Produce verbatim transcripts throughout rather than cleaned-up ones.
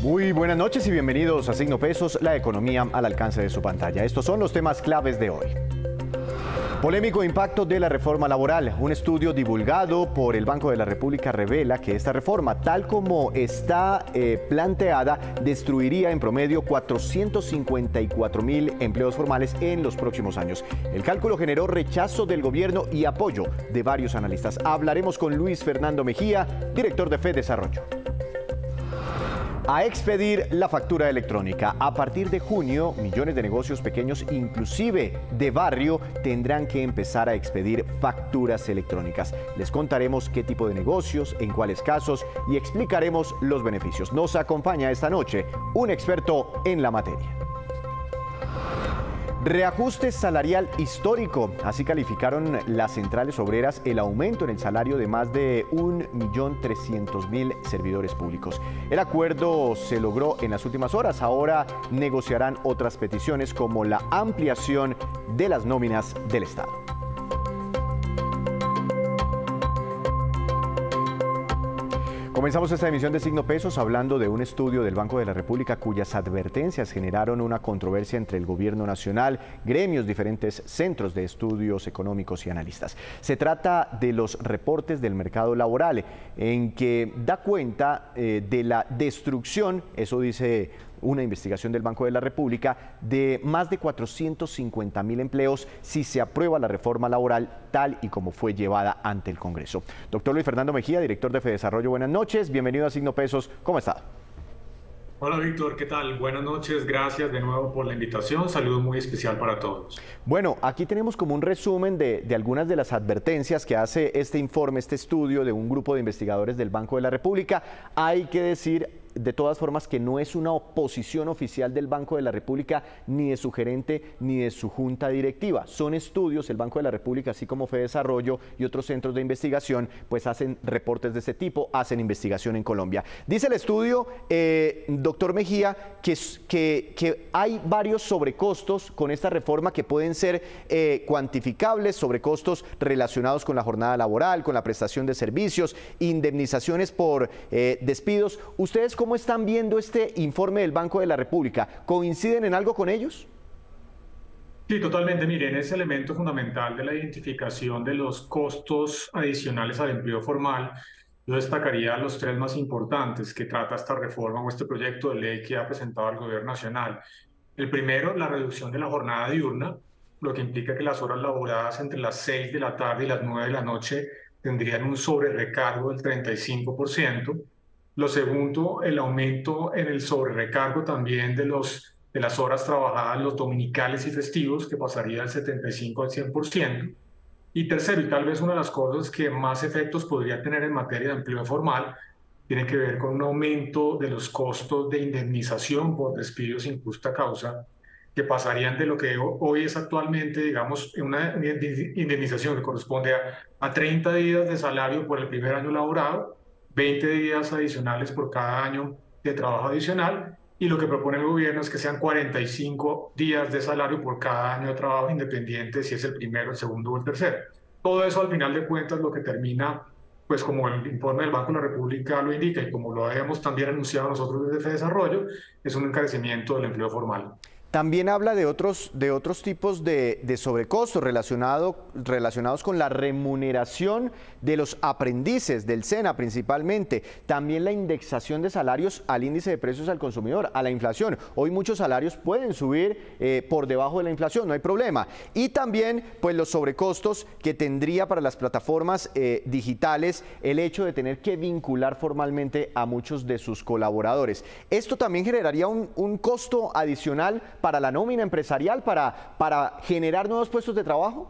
Muy buenas noches y bienvenidos a Signo Pesos, la economía al alcance de su pantalla. Estos son los temas claves de hoy. Polémico impacto de la reforma laboral. Un estudio divulgado por el Banco de la República revela que esta reforma, tal como está eh, planteada, destruiría en promedio cuatrocientos cincuenta y cuatro mil empleos formales en los próximos años. El cálculo generó rechazo del gobierno y apoyo de varios analistas. Hablaremos con Luis Fernando Mejía, director de FEDesarrollo. A expedir la factura electrónica. A partir de junio, millones de negocios pequeños, inclusive de barrio, tendrán que empezar a expedir facturas electrónicas. Les contaremos qué tipo de negocios, en cuáles casos y explicaremos los beneficios. Nos acompaña esta noche un experto en la materia. Reajuste salarial histórico. Así calificaron las centrales obreras el aumento en el salario de más de un millón trescientos mil servidores públicos. El acuerdo se logró en las últimas horas. Ahora negociarán otras peticiones como la ampliación de las nóminas del Estado. Comenzamos esta emisión de Signo Pesos hablando de un estudio del Banco de la República cuyas advertencias generaron una controversia entre el gobierno nacional, gremios, diferentes centros de estudios económicos y analistas. Se trata de los reportes del mercado laboral, en que da cuenta eh, de la destrucción, eso dice una investigación del Banco de la República, de más de cuatrocientos cincuenta mil empleos si se aprueba la reforma laboral tal y como fue llevada ante el Congreso. Doctor Luis Fernando Mejía, director de FEDesarrollo, buenas noches, bienvenido a Signo Pesos, ¿cómo está? Hola Víctor, ¿qué tal? Buenas noches, gracias de nuevo por la invitación, saludo muy especial para todos. Bueno, aquí tenemos como un resumen de, de algunas de las advertencias que hace este informe, este estudio de un grupo de investigadores del Banco de la República. Hay que decir de todas formas que no es una oposición oficial del Banco de la República, ni de su gerente, ni de su junta directiva. Son estudios, el Banco de la República, así como FEDesarrollo y otros centros de investigación, pues hacen reportes de ese tipo, hacen investigación en Colombia. Dice el estudio, eh, doctor Mejía, que, que, que hay varios sobrecostos con esta reforma que pueden ser eh, cuantificables, sobrecostos relacionados con la jornada laboral, con la prestación de servicios, indemnizaciones por eh, despidos. ¿Ustedes cómo ¿Cómo están viendo este informe del Banco de la República? ¿Coinciden en algo con ellos? Sí, totalmente. Miren, ese elemento fundamental de la identificación de los costos adicionales al empleo formal, yo destacaría los tres más importantes que trata esta reforma o este proyecto de ley que ha presentado el Gobierno Nacional. El primero, la reducción de la jornada diurna, lo que implica que las horas laboradas entre las seis de la tarde y las nueve de la noche tendrían un sobrerecargo del treinta y cinco por ciento. Lo segundo, el aumento en el sobrerecargo también de, los, de las horas trabajadas los dominicales y festivos, que pasaría del setenta y cinco al cien por ciento. Y tercero, y tal vez una de las cosas que más efectos podría tener en materia de empleo formal, tiene que ver con un aumento de los costos de indemnización por despidos sin justa causa, que pasarían de lo que hoy es actualmente, digamos, una indemnización que corresponde a, a treinta días de salario por el primer año laborado, veinte días adicionales por cada año de trabajo adicional, y lo que propone el gobierno es que sean cuarenta y cinco días de salario por cada año de trabajo, independiente si es el primero, el segundo o el tercero. Todo eso al final de cuentas lo que termina, pues como el informe del Banco de la República lo indica y como lo habíamos también anunciado nosotros desde FEDesarrollo, es un encarecimiento del empleo formal. También habla de otros, de otros tipos de, de sobrecostos relacionado, relacionados con la remuneración de los aprendices del SENA principalmente. También la indexación de salarios al índice de precios al consumidor, a la inflación. Hoy muchos salarios pueden subir eh, por debajo de la inflación, no hay problema. Y también pues, los sobrecostos que tendría para las plataformas eh, digitales el hecho de tener que vincular formalmente a muchos de sus colaboradores. Esto también generaría un, un costo adicional para la nómina empresarial, para, para generar nuevos puestos de trabajo?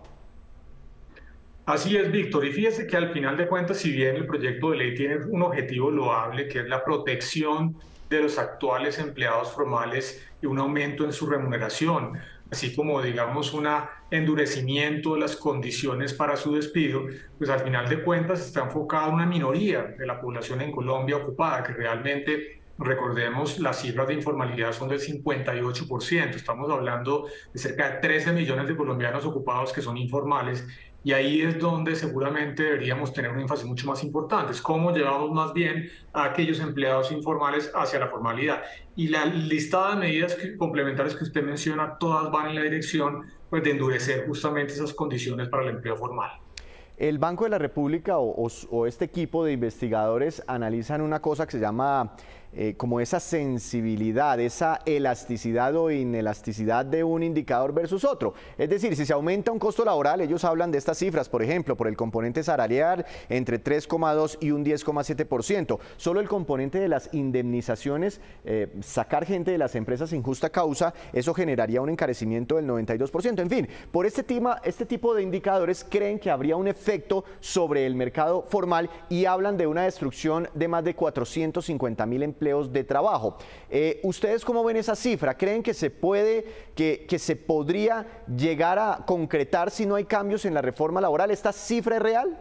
Así es, Víctor. Y fíjese que al final de cuentas, si bien el proyecto de ley tiene un objetivo loable, que es la protección de los actuales empleados formales y un aumento en su remuneración, así como, digamos, un endurecimiento de las condiciones para su despido, pues al final de cuentas está enfocado en una minoría de la población en Colombia ocupada, que realmente Recordemos, las cifras de informalidad son del cincuenta y ocho por ciento. Estamos hablando de cerca de trece millones de colombianos ocupados que son informales. Y ahí es donde seguramente deberíamos tener un énfasis mucho más importante. Es cómo llevamos más bien a aquellos empleados informales hacia la formalidad. Y la lista de medidas que, complementarias que usted menciona, todas van en la dirección, pues, de endurecer justamente esas condiciones para el empleo formal. El Banco de la República o, o, o este equipo de investigadores analizan una cosa que se llama eh, como esa sensibilidad, esa elasticidad o inelasticidad de un indicador versus otro. Es decir, si se aumenta un costo laboral, ellos hablan de estas cifras, por ejemplo, por el componente salarial entre tres coma dos y un diez coma siete por ciento. Solo el componente de las indemnizaciones, eh, sacar gente de las empresas sin justa causa, eso generaría un encarecimiento del noventa y dos por ciento. En fin, por este, tema, este tipo de indicadores creen que habría un efecto sobre el mercado formal y hablan de una destrucción de más de cuatrocientos cincuenta mil empleos de trabajo. Eh, ¿Ustedes cómo ven esa cifra? ¿Creen que se puede, que, que se podría llegar a concretar si no hay cambios en la reforma laboral? ¿Esta cifra es real?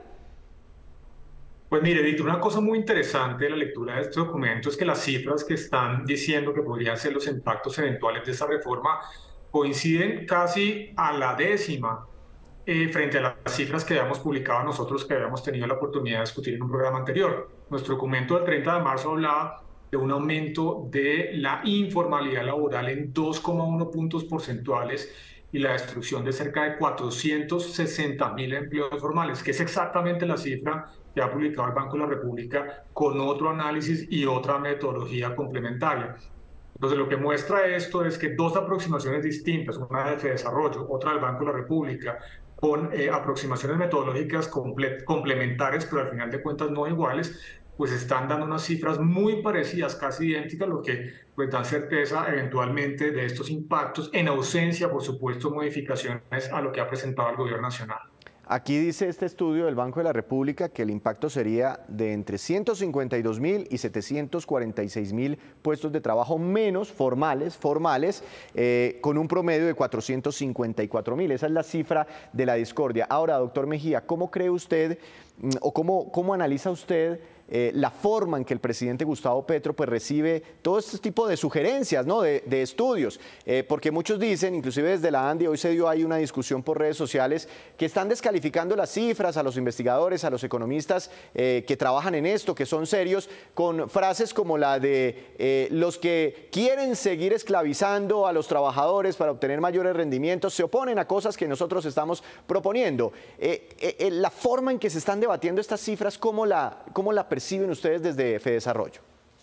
Pues mire, Víctor, una cosa muy interesante de la lectura de este documento es que las cifras que están diciendo que podrían ser los impactos eventuales de esta reforma coinciden casi a la décima eh, frente a las cifras que habíamos publicado nosotros, que habíamos tenido la oportunidad de discutir en un programa anterior. Nuestro documento del treinta de marzo hablaba de un aumento de la informalidad laboral en dos coma uno puntos porcentuales y la destrucción de cerca de cuatrocientos sesenta mil empleos formales, que es exactamente la cifra que ha publicado el Banco de la República con otro análisis y otra metodología complementaria. Entonces, lo que muestra esto es que dos aproximaciones distintas, una de Fedesarrollo, otra del Banco de la República, con eh, aproximaciones metodológicas complementarias, pero al final de cuentas no iguales, pues están dando unas cifras muy parecidas, casi idénticas, lo que pues dan certeza eventualmente de estos impactos, en ausencia, por supuesto, modificaciones a lo que ha presentado el Gobierno Nacional. Aquí dice este estudio del Banco de la República que el impacto sería de entre ciento cincuenta y dos mil y setecientos cuarenta y seis mil puestos de trabajo menos formales, formales eh, con un promedio de cuatrocientos cincuenta y cuatro mil. Esa es la cifra de la discordia. Ahora, doctor Mejía, ¿cómo cree usted o cómo, cómo analiza usted Eh, la forma en que el presidente Gustavo Petro pues recibe todo este tipo de sugerencias, ¿no? de, de estudios? Eh, porque muchos dicen, inclusive desde la ANDI, hoy se dio ahí una discusión por redes sociales, que están descalificando las cifras a los investigadores, a los economistas eh, que trabajan en esto, que son serios, con frases como la de eh, los que quieren seguir esclavizando a los trabajadores para obtener mayores rendimientos, se oponen a cosas que nosotros estamos proponiendo. Eh, eh, la forma en que se están debatiendo estas cifras, ¿cómo la, cómo la perciben ustedes desde Fedesarrollo?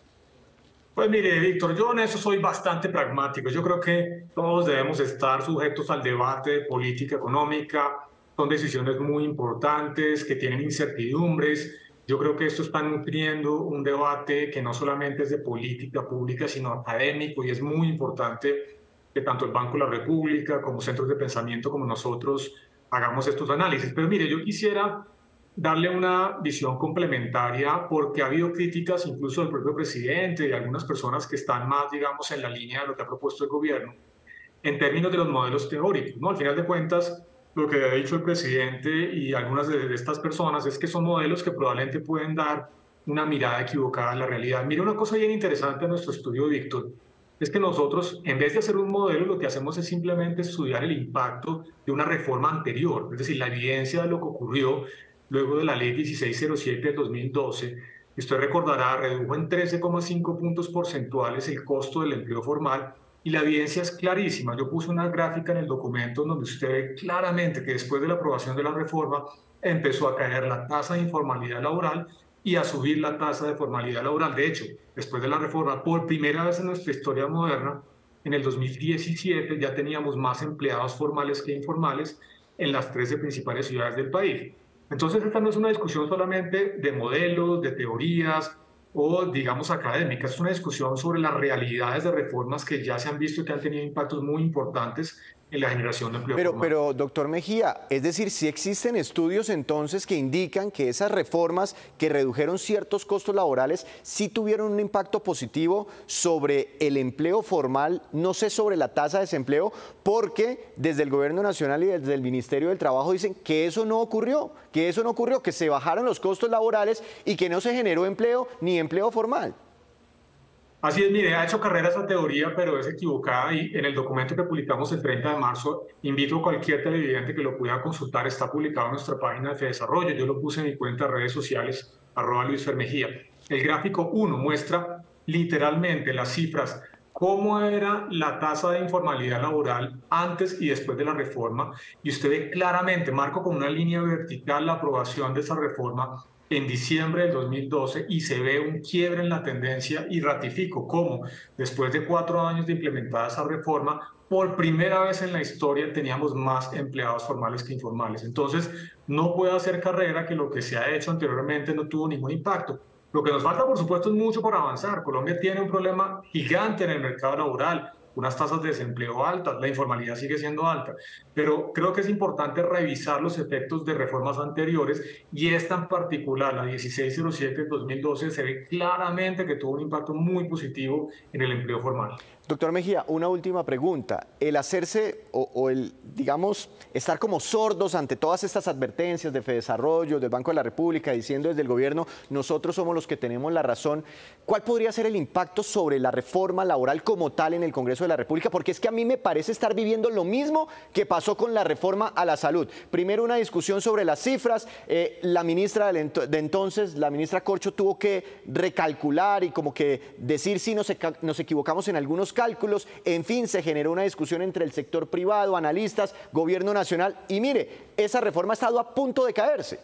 Pues mire, Víctor, yo en eso soy bastante pragmático. Yo creo que todos debemos estar sujetos al debate de política económica. Son decisiones muy importantes que tienen incertidumbres. Yo creo que esto está nutriendo un debate que no solamente es de política pública, sino académico, y es muy importante que tanto el Banco de la República como centros de pensamiento como nosotros hagamos estos análisis. Pero mire, yo quisiera darle una visión complementaria, porque ha habido críticas incluso del propio presidente y de algunas personas que están más, digamos, en la línea de lo que ha propuesto el gobierno, en términos de los modelos teóricos, ¿no? Al final de cuentas, lo que ha dicho el presidente y algunas de estas personas es que son modelos que probablemente pueden dar una mirada equivocada a la realidad. Mira, una cosa bien interesante de nuestro estudio, Víctor, es que nosotros, en vez de hacer un modelo, lo que hacemos es simplemente estudiar el impacto de una reforma anterior, es decir, la evidencia de lo que ocurrió luego de la ley dieciséis cero siete de dos mil doce. Usted recordará, redujo en trece coma cinco puntos porcentuales el costo del empleo formal, y la evidencia es clarísima. Yo puse una gráfica en el documento donde usted ve claramente que después de la aprobación de la reforma empezó a caer la tasa de informalidad laboral y a subir la tasa de formalidad laboral. De hecho, después de la reforma, por primera vez en nuestra historia moderna, en el dos mil diecisiete ya teníamos más empleados formales que informales en las trece principales ciudades del país. Entonces, esta no es una discusión solamente de modelos, de teorías o, digamos, académicas. Es una discusión sobre las realidades de reformas que ya se han visto y que han tenido impactos muy importantes en la generación de empleo pero, formal. Pero, doctor Mejía, es decir, si existen estudios entonces que indican que esas reformas que redujeron ciertos costos laborales sí tuvieron un impacto positivo sobre el empleo formal, no sé, sobre la tasa de desempleo, porque desde el Gobierno Nacional y desde el Ministerio del Trabajo dicen que eso no ocurrió, que eso no ocurrió, que se bajaron los costos laborales y que no se generó empleo ni empleo formal. Así es, mire, ha hecho carrera esa teoría, pero es equivocada y en el documento que publicamos el treinta de marzo, invito a cualquier televidente que lo pueda consultar, está publicado en nuestra página de desarrollo, yo lo puse en mi cuenta de redes sociales, arroba Luis Fermejía. El gráfico uno muestra literalmente las cifras, cómo era la tasa de informalidad laboral antes y después de la reforma, y usted ve claramente, marco con una línea vertical la aprobación de esa reforma en diciembre del dos mil doce y se ve un quiebre en la tendencia y ratifico cómo después de cuatro años de implementada esa reforma, por primera vez en la historia teníamos más empleados formales que informales. Entonces, no puede hacer carrera que lo que se ha hecho anteriormente no tuvo ningún impacto. Lo que nos falta, por supuesto, es mucho por avanzar. Colombia tiene un problema gigante en el mercado laboral, unas tasas de desempleo altas, la informalidad sigue siendo alta, pero creo que es importante revisar los efectos de reformas anteriores y esta en particular, la dieciséis cero siete del dos mil doce, se ve claramente que tuvo un impacto muy positivo en el empleo formal. Doctor Mejía, una última pregunta. El hacerse o, o el, digamos, estar como sordos ante todas estas advertencias de Fedesarrollo, del Banco de la República, diciendo desde el gobierno, nosotros somos los que tenemos la razón, ¿cuál podría ser el impacto sobre la reforma laboral como tal en el Congreso de la República? Porque es que a mí me parece estar viviendo lo mismo que pasó con la reforma a la salud. Primero una discusión sobre las cifras, eh, la ministra de entonces, la ministra Corcho, tuvo que recalcular y como que decir si nos, nos equivocamos en algunos cálculos, en fin, se generó una discusión entre el sector privado, analistas, gobierno nacional, y mire, esa reforma ha estado a punto de caerse.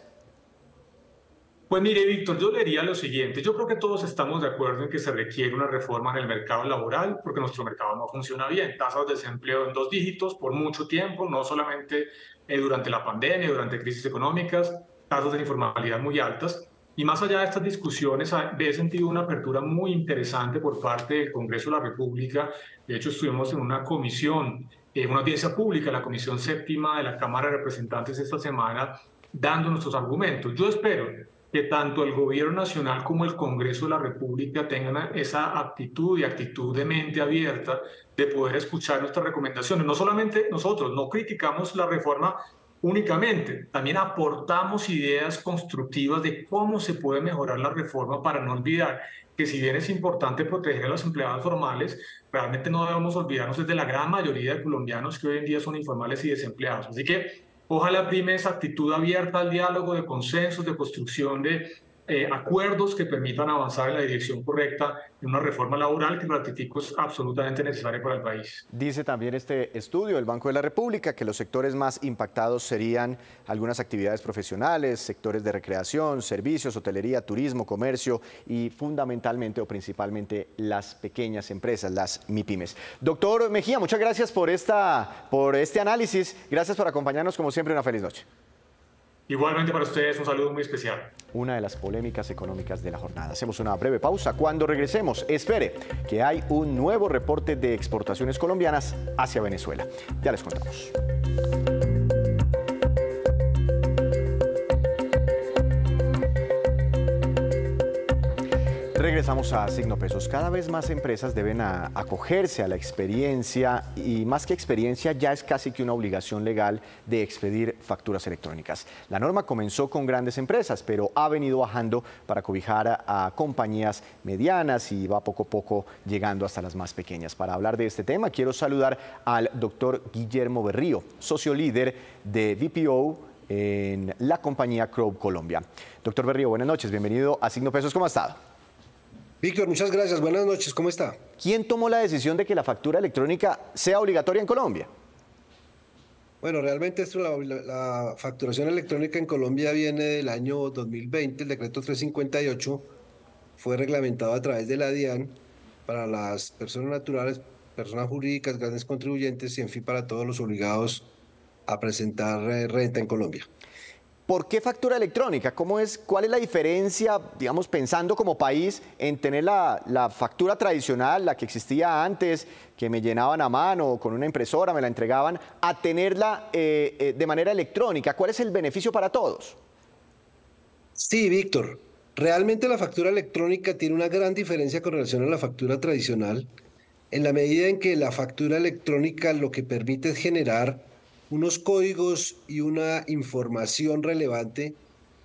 Pues mire, Víctor, yo le diría lo siguiente, yo creo que todos estamos de acuerdo en que se requiere una reforma en el mercado laboral, porque nuestro mercado no funciona bien, tasas de desempleo en dos dígitos por mucho tiempo, no solamente eh, durante la pandemia, durante crisis económicas, tasas de informalidad muy altas. Y más allá de estas discusiones, he sentido una apertura muy interesante por parte del Congreso de la República. De hecho, estuvimos en una comisión, en una audiencia pública, la Comisión Séptima de la Cámara de Representantes esta semana, dando nuestros argumentos. Yo espero que tanto el Gobierno Nacional como el Congreso de la República tengan esa aptitud y actitud de mente abierta de poder escuchar nuestras recomendaciones. No solamente nosotros, no criticamos la reforma únicamente, también aportamos ideas constructivas de cómo se puede mejorar la reforma para no olvidar que si bien es importante proteger a los empleados formales, realmente no debemos olvidarnos de la gran mayoría de colombianos que hoy en día son informales y desempleados. Así que ojalá prime esa actitud abierta al diálogo, de consensos, de construcción de eh, acuerdos que permitan avanzar en la dirección correcta en una reforma laboral que, ratifico, es absolutamente necesaria para el país. Dice también este estudio del Banco de la República que los sectores más impactados serían algunas actividades profesionales, sectores de recreación, servicios, hotelería, turismo, comercio y fundamentalmente o principalmente las pequeñas empresas, las MIPYMES. Doctor Mejía, muchas gracias por, esta, por este análisis. Gracias por acompañarnos. Como siempre, una feliz noche. Igualmente para ustedes, un saludo muy especial. Una de las polémicas económicas de la jornada. Hacemos una breve pausa. Cuando regresemos, espere que hay un nuevo reporte de exportaciones colombianas hacia Venezuela. Ya les contamos. Regresamos a Signo Pesos. Cada vez más empresas deben a, acogerse a la experiencia y más que experiencia ya es casi que una obligación legal de expedir facturas electrónicas. La norma comenzó con grandes empresas, pero ha venido bajando para cobijar a, a compañías medianas y va poco a poco llegando hasta las más pequeñas. Para hablar de este tema quiero saludar al doctor Guillermo Berrío, socio líder de V P O en la compañía Crow Colombia. Doctor Berrío, buenas noches, bienvenido a Signo Pesos. ¿Cómo ha estado? Víctor, muchas gracias. Buenas noches. ¿Cómo está? ¿Quién tomó la decisión de que la factura electrónica sea obligatoria en Colombia? Bueno, realmente esto, la, la facturación electrónica en Colombia viene del año dos mil veinte. El decreto trescientos cincuenta y ocho fue reglamentado a través de la DIAN para las personas naturales, personas jurídicas, grandes contribuyentes y en fin para todos los obligados a presentar renta en Colombia. ¿Por qué factura electrónica? ¿Cómo es, ¿Cuál es la diferencia, digamos, pensando como país, en tener la, la factura tradicional, la que existía antes, que me llenaban a mano con una impresora, me la entregaban, a tenerla eh, eh, de manera electrónica? ¿Cuál es el beneficio para todos? Sí, Víctor. Realmente la factura electrónica tiene una gran diferencia con relación a la factura tradicional, en la medida en que la factura electrónica lo que permite es generar unos códigos y una información relevante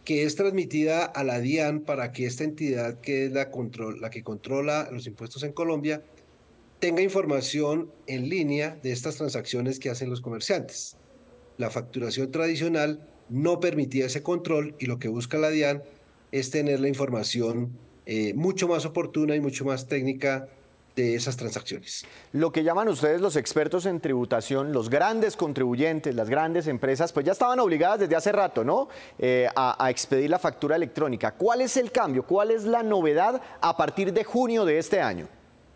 que es transmitida a la DIAN para que esta entidad, que es la, control, la que controla los impuestos en Colombia, tenga información en línea de estas transacciones que hacen los comerciantes. La facturación tradicional no permitía ese control y lo que busca la DIAN es tener la información eh, mucho más oportuna y mucho más técnica de esas transacciones. Lo que llaman ustedes los expertos en tributación, los grandes contribuyentes, las grandes empresas, pues ya estaban obligadas desde hace rato, ¿no? Eh, a, a expedir la factura electrónica. ¿Cuál es el cambio? ¿Cuál es la novedad a partir de junio de este año?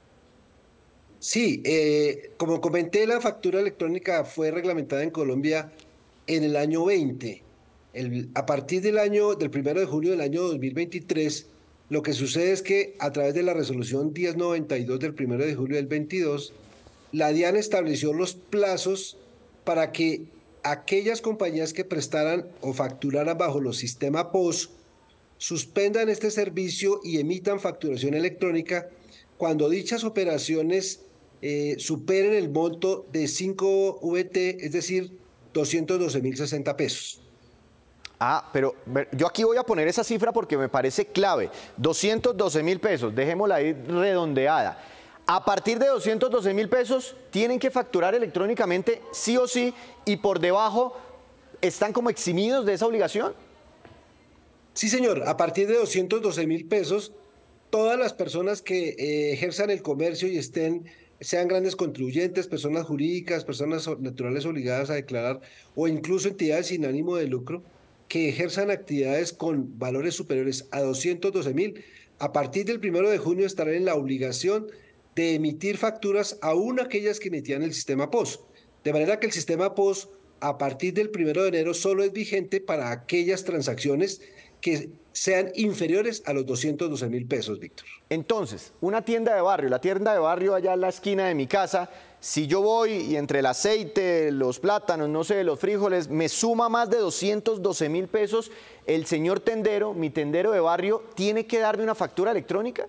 Sí, eh, como comenté, la factura electrónica fue reglamentada en Colombia en el año veinte. El, a partir del año, del primero de junio del año dos mil veintitrés, lo que sucede es que a través de la resolución diez noventa y dos del primero de julio del veintidós, la DIAN estableció los plazos para que aquellas compañías que prestaran o facturaran bajo los sistemas P O S suspendan este servicio y emitan facturación electrónica cuando dichas operaciones eh, superen el monto de cinco V T, es decir, doscientos doce mil sesenta pesos. Ah, pero yo aquí voy a poner esa cifra porque me parece clave. doscientos doce mil pesos, dejémosla ahí redondeada. A partir de doscientos doce mil pesos, tienen que facturar electrónicamente sí o sí, y por debajo, ¿están como eximidos de esa obligación? Sí, señor. A partir de doscientos doce mil pesos, todas las personas que eh, ejerzan el comercio y estén, sean grandes contribuyentes, personas jurídicas, personas naturales obligadas a declarar, o incluso entidades sin ánimo de lucro, que ejerzan actividades con valores superiores a doscientos doce mil, a partir del primero de junio estarán en la obligación de emitir facturas, aún aquellas que emitían el sistema P O S. De manera que el sistema P O S, a partir del primero de enero, solo es vigente para aquellas transacciones que sean inferiores a los doscientos doce mil pesos, Víctor. Entonces, una tienda de barrio, la tienda de barrio allá en la esquina de mi casa, si yo voy y entre el aceite, los plátanos, no sé, los frijoles, me suma más de doscientos doce mil pesos, el señor tendero, mi tendero de barrio, ¿tiene que darme una factura electrónica?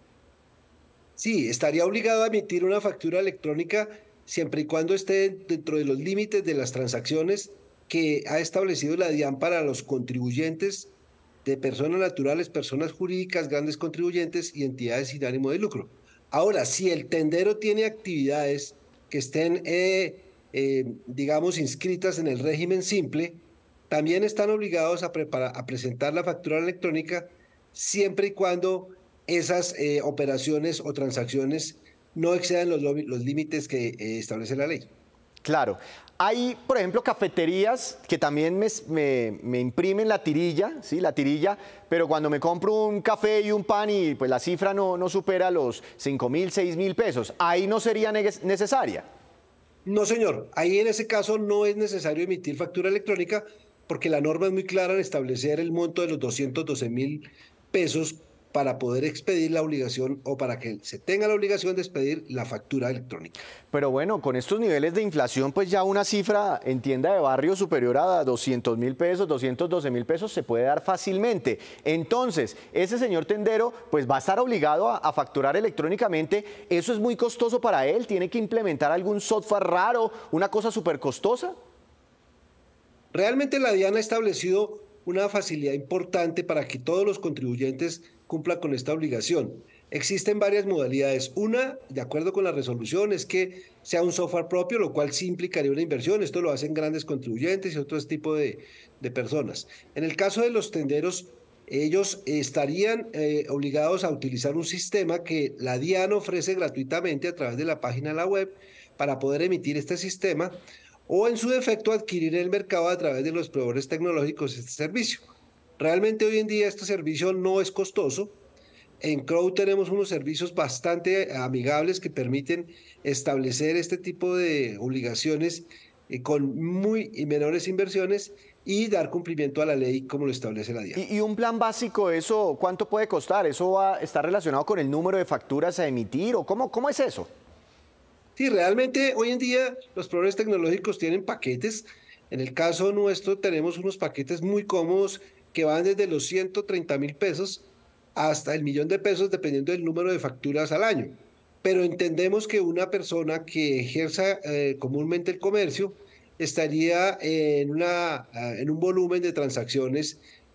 Sí, estaría obligado a emitir una factura electrónica siempre y cuando esté dentro de los límites de las transacciones que ha establecido la DIAN para los contribuyentes de personas naturales, personas jurídicas, grandes contribuyentes y entidades sin ánimo de lucro. Ahora, si el tendero tiene actividades que estén, eh, eh, digamos, inscritas en el régimen simple, también están obligados a, preparar, a presentar la factura electrónica siempre y cuando esas eh, operaciones o transacciones no excedan los, los límites que eh, establece la ley. Claro. Hay, por ejemplo, cafeterías que también me, me, me imprimen la tirilla, ¿sí? La tirilla, pero cuando me compro un café y un pan y pues la cifra no, no supera los cinco mil, seis mil pesos, ¿ahí no sería necesaria? No, señor. Ahí en ese caso no es necesario emitir factura electrónica porque la norma es muy clara en establecer el monto de los doscientos doce mil pesos para poder expedir la obligación o para que se tenga la obligación de expedir la factura electrónica. Pero bueno, con estos niveles de inflación, pues ya una cifra en tienda de barrio superior a doscientos mil pesos, doscientos doce mil pesos se puede dar fácilmente. Entonces, ese señor tendero pues va a estar obligado a, a facturar electrónicamente. ¿Eso es muy costoso para él? ¿Tiene que implementar algún software raro, una cosa súper costosa? Realmente la DIAN ha establecido una facilidad importante para que todos los contribuyentes cumplan con esta obligación. Existen varias modalidades. Una, de acuerdo con la resolución, es que sea un software propio, lo cual sí implicaría una inversión. Esto lo hacen grandes contribuyentes y otros tipos de, de personas. En el caso de los tenderos, ellos estarían eh, obligados a utilizar un sistema que la DIAN ofrece gratuitamente a través de la página de la web para poder emitir este sistema, o en su defecto adquirir en el mercado a través de los proveedores tecnológicos este servicio. Realmente hoy en día este servicio no es costoso. En Crow tenemos unos servicios bastante amigables que permiten establecer este tipo de obligaciones eh, con muy menores inversiones y dar cumplimiento a la ley como lo establece la DIAN. ¿Y, y un plan básico, eso cuánto puede costar? ¿Eso va a estar relacionado con el número de facturas a emitir o cómo, cómo es eso? Sí, realmente hoy en día los proveedores tecnológicos tienen paquetes. En el caso nuestro tenemos unos paquetes muy cómodos que van desde los ciento treinta mil pesos hasta el millón de pesos dependiendo del número de facturas al año. Pero entendemos que una persona que ejerza eh, comúnmente el comercio estaría en, una, en un volumen de transacciones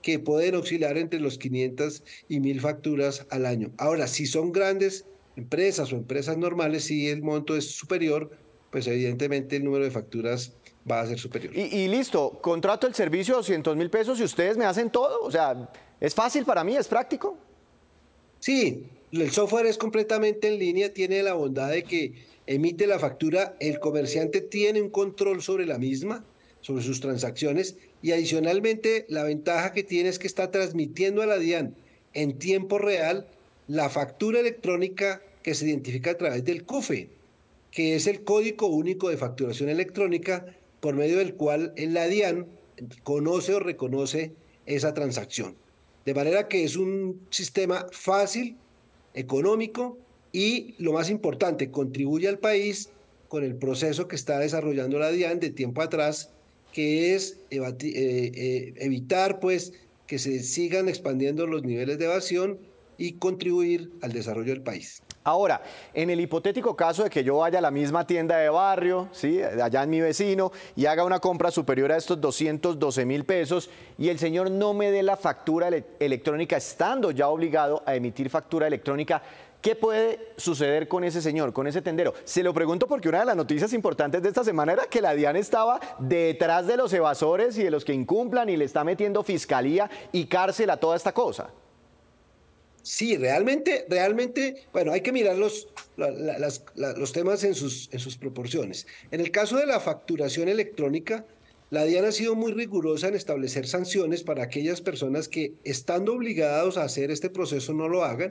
que pueden oscilar entre los quinientas y mil facturas al año. Ahora, si son grandes empresas o empresas normales, si el monto es superior, pues evidentemente el número de facturas va a ser superior. Y, y listo, contrato el servicio de doscientos mil pesos y ustedes me hacen todo. O sea, ¿es fácil para mí? ¿Es práctico? Sí, el software es completamente en línea, tiene la bondad de que emite la factura, el comerciante tiene un control sobre la misma, sobre sus transacciones, y adicionalmente la ventaja que tiene es que está transmitiendo a la DIAN en tiempo real la factura electrónica que se identifica a través del CUFE, que es el Código Único de Facturación Electrónica, por medio del cual la DIAN conoce o reconoce esa transacción. De manera que es un sistema fácil, económico y, lo más importante, contribuye al país con el proceso que está desarrollando la DIAN de tiempo atrás, que es eh, eh, evitar pues, que se sigan expandiendo los niveles de evasión y contribuir al desarrollo del país. Ahora, en el hipotético caso de que yo vaya a la misma tienda de barrio, ¿sí?, allá en mi vecino, y haga una compra superior a estos doscientos doce mil pesos y el señor no me dé la factura ele- electrónica, estando ya obligado a emitir factura electrónica, ¿qué puede suceder con ese señor, con ese tendero? Se lo pregunto porque una de las noticias importantes de esta semana era que la DIAN estaba detrás de los evasores y de los que incumplan y le está metiendo fiscalía y cárcel a toda esta cosa. Sí, realmente, realmente, bueno, hay que mirar los, la, la, las, la, los temas en sus, en sus proporciones. En el caso de la facturación electrónica, la DIAN ha sido muy rigurosa en establecer sanciones para aquellas personas que, estando obligados a hacer este proceso, no lo hagan,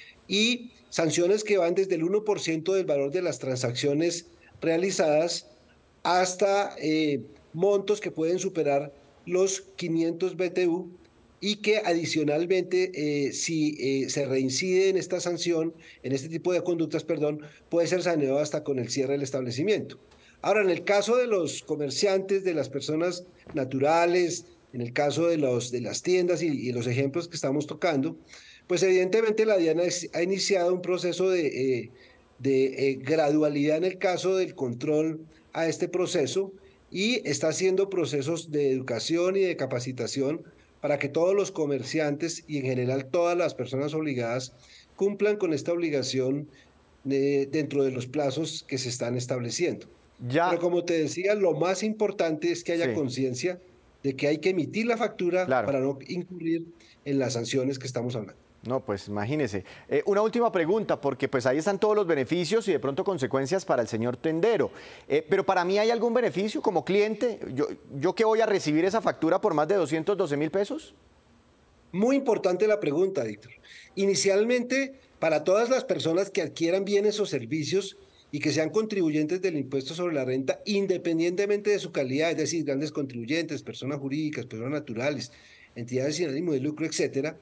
y sanciones que van desde el uno por ciento del valor de las transacciones realizadas hasta eh, montos que pueden superar los quinientos B T U, y que adicionalmente, eh, si eh, se reincide en esta sanción, en este tipo de conductas, perdón, puede ser saneado hasta con el cierre del establecimiento. Ahora, en el caso de los comerciantes, de las personas naturales, en el caso de, los, de las tiendas y, y los ejemplos que estamos tocando, pues evidentemente la DIAN ha iniciado un proceso de, eh, de eh, gradualidad en el caso del control a este proceso y está haciendo procesos de educación y de capacitación para que todos los comerciantes y en general todas las personas obligadas cumplan con esta obligación de, dentro de los plazos que se están estableciendo. Ya. Pero como te decía, lo más importante es que haya sí. conciencia de que hay que emitir la factura claro. para no incurrir en las sanciones que estamos hablando. No, pues imagínese. Eh, una última pregunta, porque pues ahí están todos los beneficios y de pronto consecuencias para el señor tendero. Eh, pero para mí, ¿hay algún beneficio como cliente? ¿Yo, yo qué voy a recibir esa factura por más de doscientos doce mil pesos? Muy importante la pregunta, Víctor. Inicialmente, para todas las personas que adquieran bienes o servicios y que sean contribuyentes del impuesto sobre la renta, independientemente de su calidad, es decir, grandes contribuyentes, personas jurídicas, personas naturales, entidades sin ánimo de lucro, etcétera,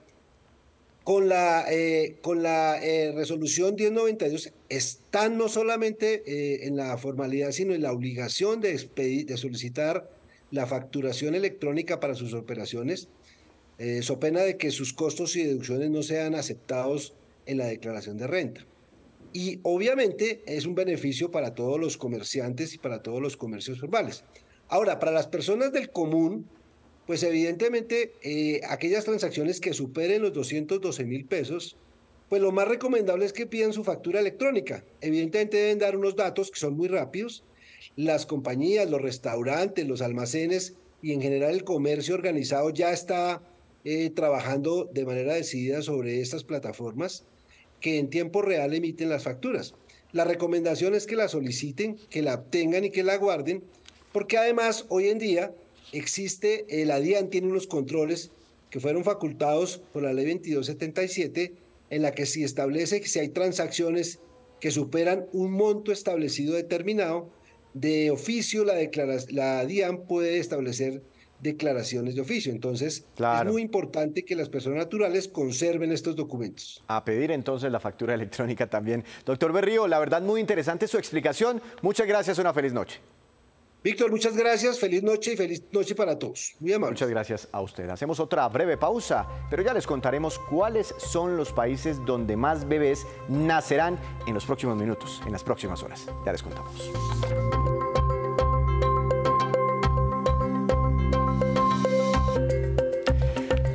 Con la, eh, con la eh, resolución diez noventa y dos están no solamente eh, en la formalidad, sino en la obligación de, expedir, de solicitar la facturación electrónica para sus operaciones, eh, so pena de que sus costos y deducciones no sean aceptados en la declaración de renta. Y obviamente es un beneficio para todos los comerciantes y para todos los comercios formales. Ahora, para las personas del común, pues evidentemente eh, aquellas transacciones que superen los doscientos doce mil pesos, pues lo más recomendable es que pidan su factura electrónica. Evidentemente deben dar unos datos que son muy rápidos. Las compañías, los restaurantes, los almacenes y en general el comercio organizado ya está eh, trabajando de manera decidida sobre estas plataformas que en tiempo real emiten las facturas. La recomendación es que la soliciten, que la obtengan y que la guarden, porque además hoy en día existe, eh, la DIAN tiene unos controles que fueron facultados por la ley veintidós setenta y siete, en la que se establece que si hay transacciones que superan un monto establecido determinado, de oficio la, la DIAN puede establecer declaraciones de oficio. Entonces, claro. es muy importante que las personas naturales conserven estos documentos. A pedir entonces la factura electrónica también. Doctor Berrío, la verdad muy interesante su explicación. Muchas gracias, una feliz noche. Víctor, muchas gracias, feliz noche y feliz noche para todos. Muy amable. Muchas gracias a usted. Hacemos otra breve pausa, pero ya les contaremos cuáles son los países donde más bebés nacerán en los próximos minutos, en las próximas horas. Ya les contamos.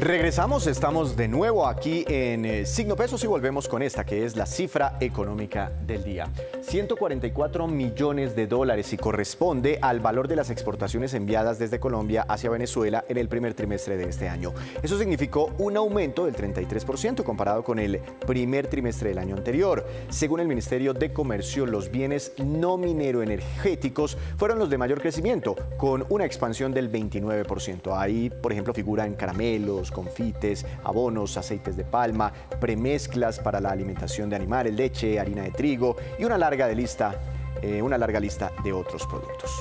Regresamos, estamos de nuevo aquí en eh, Signo Pesos y volvemos con esta que es la cifra económica del día. ciento cuarenta y cuatro millones de dólares y corresponde al valor de las exportaciones enviadas desde Colombia hacia Venezuela en el primer trimestre de este año. Eso significó un aumento del treinta y tres por ciento comparado con el primer trimestre del año anterior. Según el Ministerio de Comercio, los bienes no minero-energéticos fueron los de mayor crecimiento, con una expansión del veintinueve por ciento. Ahí, por ejemplo, figuran caramelos, confites, abonos, aceites de palma, premezclas para la alimentación de animales, leche, harina de trigo y una larga, de lista, eh, una larga lista de otros productos.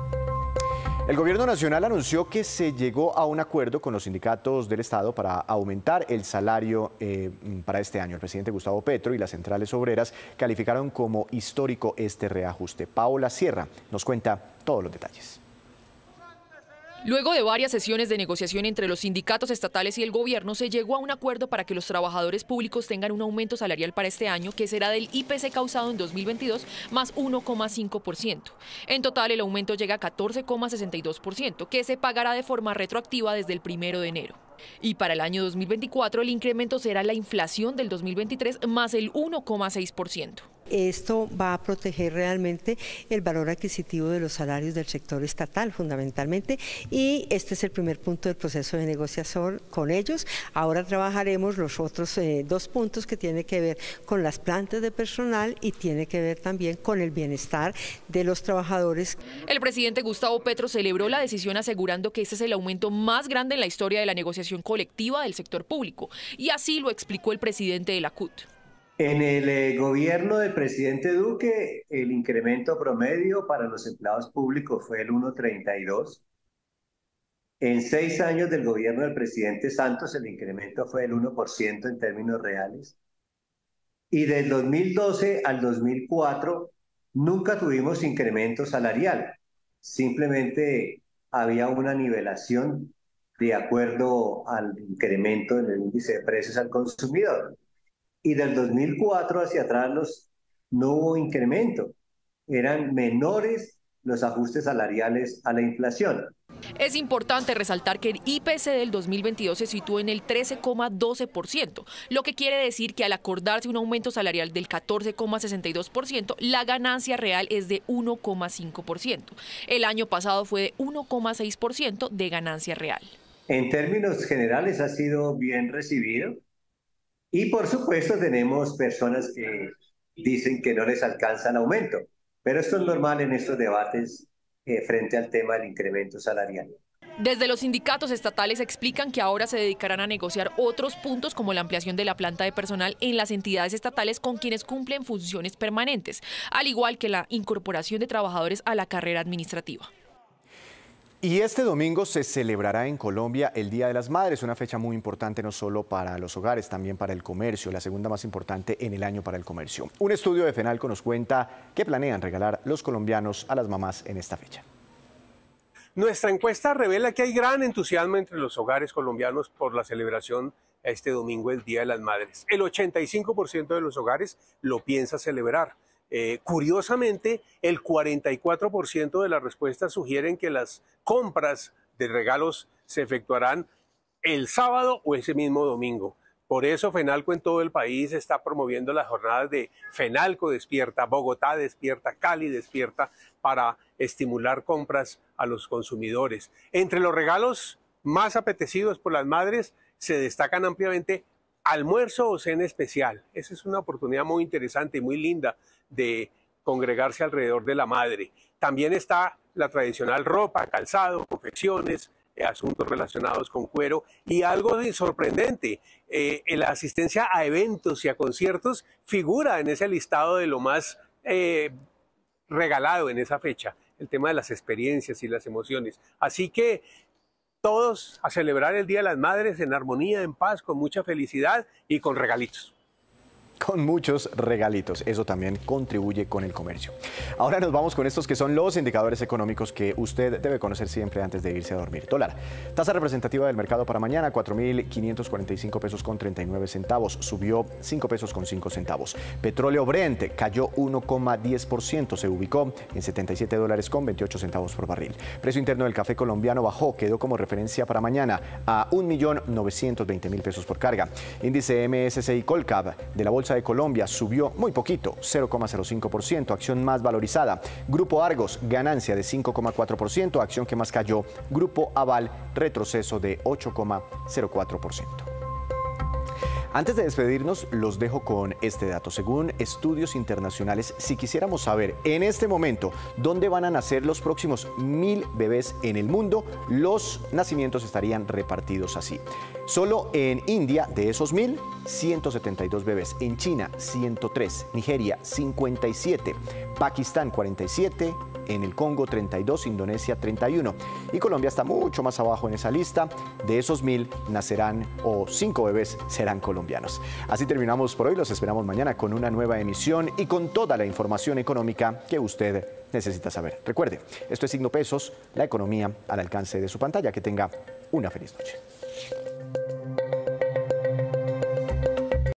El gobierno nacional anunció que se llegó a un acuerdo con los sindicatos del Estado para aumentar el salario eh, para este año. El presidente Gustavo Petro y las centrales obreras calificaron como histórico este reajuste. Paola Sierra nos cuenta todos los detalles. Luego de varias sesiones de negociación entre los sindicatos estatales y el gobierno, se llegó a un acuerdo para que los trabajadores públicos tengan un aumento salarial para este año que será del I P C causado en dos mil veintidós más uno coma cinco por ciento. En total, el aumento llega a catorce coma sesenta y dos por ciento, que se pagará de forma retroactiva desde el primero de enero. Y para el año dos mil veinticuatro, el incremento será la inflación del dos mil veintitrés más el uno coma seis por ciento. Esto va a proteger realmente el valor adquisitivo de los salarios del sector estatal fundamentalmente, y este es el primer punto del proceso de negociación con ellos. Ahora trabajaremos los otros eh, dos puntos que tienen que ver con las plantas de personal y tiene que ver también con el bienestar de los trabajadores. El presidente Gustavo Petro celebró la decisión asegurando que este es el aumento más grande en la historia de la negociación colectiva del sector público, y así lo explicó el presidente de la C U T. En el eh, gobierno del presidente Duque, el incremento promedio para los empleados públicos fue el uno coma treinta y dos. En seis años del gobierno del presidente Santos, el incremento fue el uno por ciento en términos reales. Y del dos mil doce al dos mil cuatro, nunca tuvimos incremento salarial. Simplemente había una nivelación de acuerdo al incremento en el índice de precios al consumidor. Y del dos mil cuatro hacia atrás los, no hubo incremento, eran menores los ajustes salariales a la inflación. Es importante resaltar que el I P C del dos mil veintidós se situó en el trece coma doce por ciento, lo que quiere decir que al acordarse un aumento salarial del catorce coma sesenta y dos por ciento, la ganancia real es de uno coma cinco por ciento. El año pasado fue de uno coma seis por ciento de ganancia real. En términos generales ha sido bien recibido. Y por supuesto tenemos personas que dicen que no les alcanza el aumento, pero esto es normal en estos debates eh, frente al tema del incremento salarial. Desde los sindicatos estatales explican que ahora se dedicarán a negociar otros puntos como la ampliación de la planta de personal en las entidades estatales con quienes cumplen funciones permanentes, al igual que la incorporación de trabajadores a la carrera administrativa. Y este domingo se celebrará en Colombia el Día de las Madres, una fecha muy importante no solo para los hogares, también para el comercio, la segunda más importante en el año para el comercio. Un estudio de FENALCO nos cuenta qué planean regalar los colombianos a las mamás en esta fecha. Nuestra encuesta revela que hay gran entusiasmo entre los hogares colombianos por la celebración este domingo, el Día de las Madres. El ochenta y cinco por ciento de los hogares lo piensa celebrar. Eh, curiosamente, el cuarenta y cuatro por ciento de las respuestas sugieren que las compras de regalos se efectuarán el sábado o ese mismo domingo. Por eso FENALCO en todo el país está promoviendo las jornadas de FENALCO Despierta, Bogotá Despierta, Cali Despierta, para estimular compras a los consumidores. Entre los regalos más apetecidos por las madres se destacan ampliamente almuerzo o cena especial. Esa es una oportunidad muy interesante y muy linda de congregarse alrededor de la madre. También está la tradicional ropa, calzado, confecciones, eh, asuntos relacionados con cuero y algo de sorprendente, eh, la asistencia a eventos y a conciertos figura en ese listado de lo más eh, regalado en esa fecha, el tema de las experiencias y las emociones. Así que todos a celebrar el Día de las Madres en armonía, en paz, con mucha felicidad y con regalitos. con muchos regalitos. Eso también contribuye con el comercio. Ahora nos vamos con estos que son los indicadores económicos que usted debe conocer siempre antes de irse a dormir. Dólar. Tasa representativa del mercado para mañana, cuatro mil quinientos cuarenta y cinco pesos con treinta y nueve centavos. Subió cinco pesos con cinco centavos. Petróleo Brent cayó uno coma diez por ciento. Se ubicó en setenta y siete dólares con veintiocho centavos por barril. Precio interno del café colombiano bajó, quedó como referencia para mañana a un millón novecientos veinte mil pesos por carga. Índice M S C I Colcap de la Bolsa de Colombia subió muy poquito, cero coma cero cinco por ciento, acción más valorizada. Grupo Argos, ganancia de cinco coma cuatro por ciento, acción que más cayó. Grupo Aval, retroceso de ocho coma cero cuatro por ciento. Antes de despedirnos, los dejo con este dato. Según estudios internacionales, si quisiéramos saber en este momento dónde van a nacer los próximos mil bebés en el mundo, los nacimientos estarían repartidos así. Solo en India, de esos mil, ciento setenta y dos bebés. En China, ciento tres. Nigeria, cincuenta y siete. Pakistán, cuarenta y siete. En el Congo, treinta y dos, Indonesia, treinta y uno. Y Colombia está mucho más abajo en esa lista. De esos mil nacerán, o cinco bebés serán colombianos. Así terminamos por hoy. Los esperamos mañana con una nueva emisión y con toda la información económica que usted necesita saber. Recuerde, esto es Signo Pesos, la economía al alcance de su pantalla. Que tenga una feliz noche.